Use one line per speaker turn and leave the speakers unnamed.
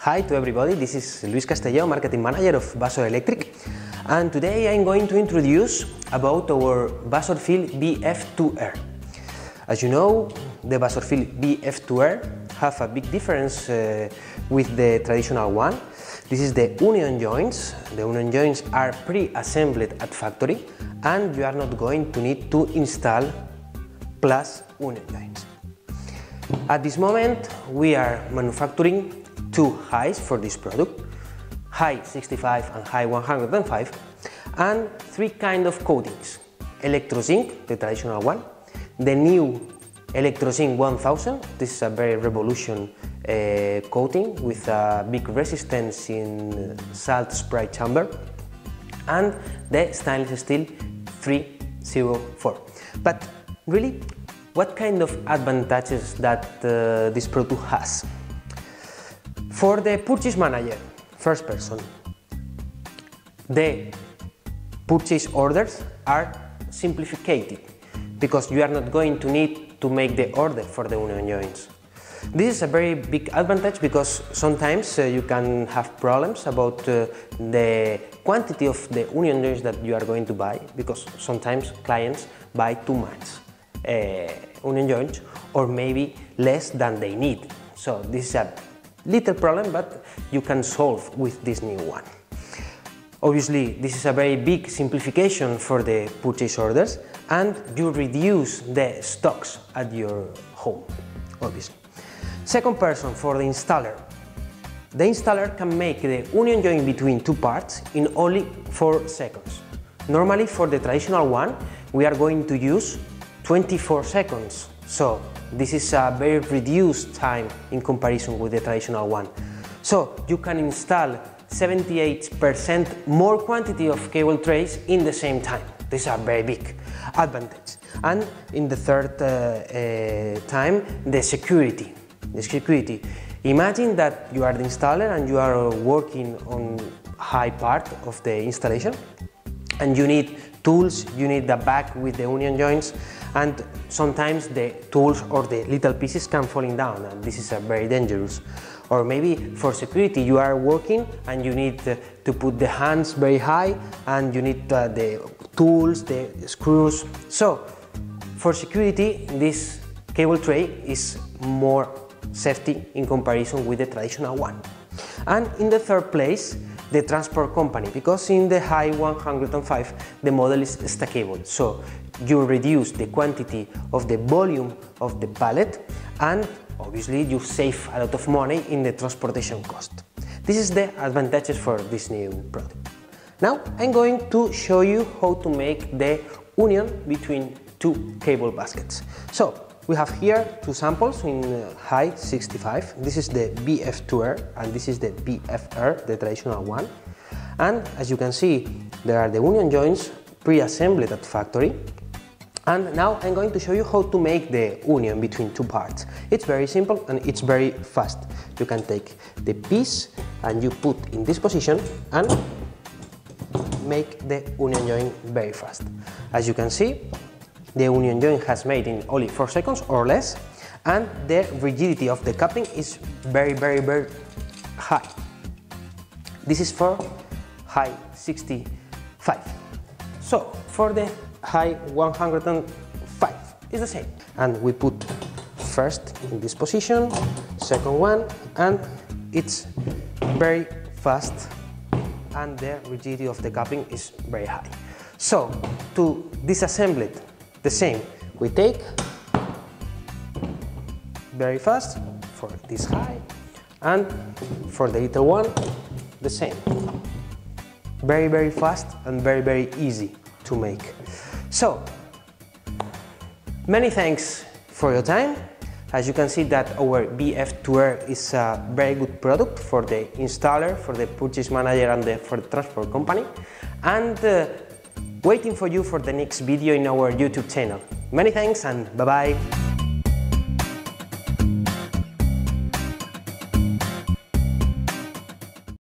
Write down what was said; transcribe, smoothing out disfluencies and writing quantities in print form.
Hi to everybody, this is Luis Castelló, Marketing Manager of Vasor Electric, and today I'm going to introduce about our Vasorfil BF2R. As you know, the Vasorfil BF2R have a big difference with the traditional one. This is the union joints. The union joints are pre-assembled at factory and you are not going to need to install plus union joints. At this moment we are manufacturing two highs for this product, high 65 and high 105, and three kind of coatings: ElectroZinc, the traditional one, the new ElectroZinc 1000, this is a very revolution coating with a big resistance in salt spray chamber, and the stainless steel 304. But really, what kind of advantages that this product has? For the purchase manager, first person, the purchase orders are simplified because you are not going to need to make the order for the union joints. This is a very big advantage because sometimes you can have problems about the quantity of the union joints that you are going to buy, because sometimes clients buy too much union joints or maybe less than they need. So this is a little problem, but you can solve with this new one. Obviously, this is a very big simplification for the purchase orders, and you reduce the stocks at your home, obviously. Second person, for the installer. The installer can make the union joint between two parts in only 4 seconds. Normally, for the traditional one, we are going to use 24 seconds. So this is a very reduced time in comparison with the traditional one. So you can install 78% more quantity of cable trays in the same time. This is a very big advantage. And in the third time, the security. Imagine that you are the installer and you are working on high part of the installation, and you need tools, you need the bag with the union joints, and sometimes the tools or the little pieces can falling down, and this is very dangerous. Or maybe for security you are working and you need to put the hands very high and you need the tools, the screws. So for security, this cable tray is more safety in comparison with the traditional one. And in the third place, the transport company, because in the high 105 the model is stackable, so you reduce the quantity of the volume of the pallet, and obviously you save a lot of money in the transportation cost. This is the advantages for this new product. Now I'm going to show you how to make the union between two cable baskets. So we have here two samples in high 65. This is the BF2R and this is the BFR, the traditional one. And as you can see, there are the union joints pre-assembled at factory. And now I'm going to show you how to make the union between two parts. It's very simple and it's very fast. You can take the piece and you put in this position and make the union joint very fast. As you can see, the union joint has made in only 4 seconds or less, and the rigidity of the coupling is very high. This is for high 65. So for the high 105 is the same. And we put first in this position, second one, and it's very fast and the rigidity of the coupling is very high. So to disassemble it, the same, we take very fast for this high, and for the little one, the same. Very fast and very easy to make. So, many thanks for your time. As you can see that our BF2R is a very good product for the installer, for the purchase manager and for the transport company. And waiting for you for the next video in our YouTube channel. Many thanks and bye-bye.